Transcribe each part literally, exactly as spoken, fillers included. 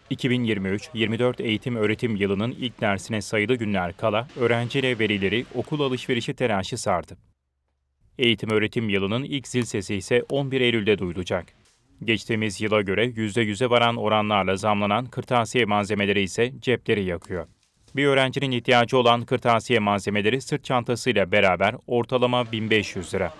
iki bin yirmi üç yirmi dört eğitim öğretim yılının ilk dersine sayılı günler kala öğrenci velileri okul alışverişi telaşı sardı. Eğitim öğretim yılının ilk zil sesi ise on bir Eylül'de duyulacak. Geçtiğimiz yıla göre yüzde yüze varan oranlarla zamlanan kırtasiye malzemeleri ise cepleri yakıyor. Bir öğrencinin ihtiyacı olan kırtasiye malzemeleri sırt çantasıyla beraber ortalama bin beş yüz lira.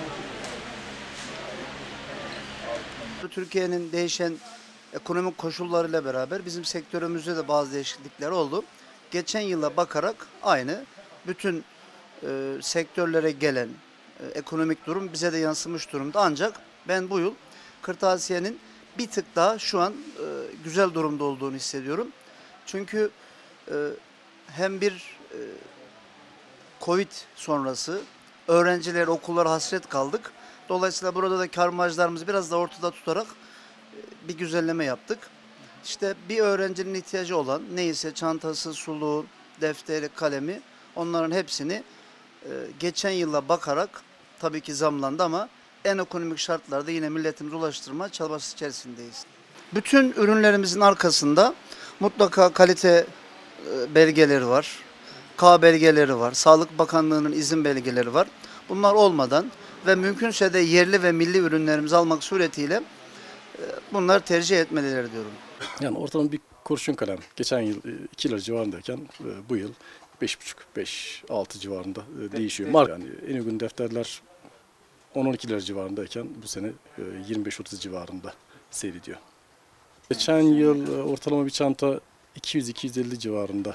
Türkiye'nin değişen ekonomik koşullarıyla beraber bizim sektörümüzde de bazı değişiklikler oldu. Geçen yıla bakarak aynı bütün e, sektörlere gelen e, ekonomik durum bize de yansımış durumda. Ancak ben bu yıl kırtasiyenin bir tık daha şu an e, güzel durumda olduğunu hissediyorum. Çünkü e, hem bir e, Covid sonrası öğrenciler, okullara hasret kaldık. Dolayısıyla burada da kar marjlarımızı biraz da ortada tutarak bir güzelleme yaptık. İşte bir öğrencinin ihtiyacı olan neyse çantası, suluğu, defteri, kalemi onların hepsini e, geçen yıla bakarak tabii ki zamlandı ama en ekonomik şartlarda yine milletimize ulaştırma çabası içerisindeyiz. Bütün ürünlerimizin arkasında mutlaka kalite e, belgeleri var. K belgeleri var. Sağlık Bakanlığı'nın izin belgeleri var. Bunlar olmadan ve mümkünse de yerli ve milli ürünlerimizi almak suretiyle bunlar tercih etmeliler diyorum. Yani ortalama bir kurşun kalem geçen yıl iki lira civarındayken bu yıl beş buçuk beş altı civarında değişiyor. Marka yani en uygun defterler on on iki lira civarındayken bu sene yirmi beş otuz civarında seyrediyor. Geçen yıl ortalama bir çanta iki yüz iki yüz elli civarında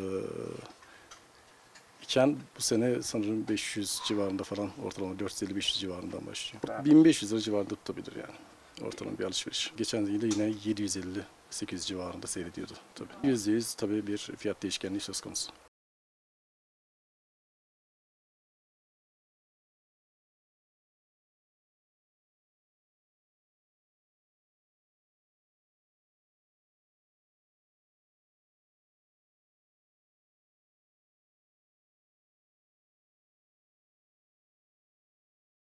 iken bu sene sanırım beş yüz civarında falan ortalama dört yüz elli beş yüz civarından başlıyor. bin beş yüz lira civarında tutabilir yani. Ortalama bir alışveriş. Geçen yılda yine yedi yüz elli sekiz yüz civarında seyrediyordu tabii. yüzde yüz tabii bir fiyat değişkenliği söz konusu.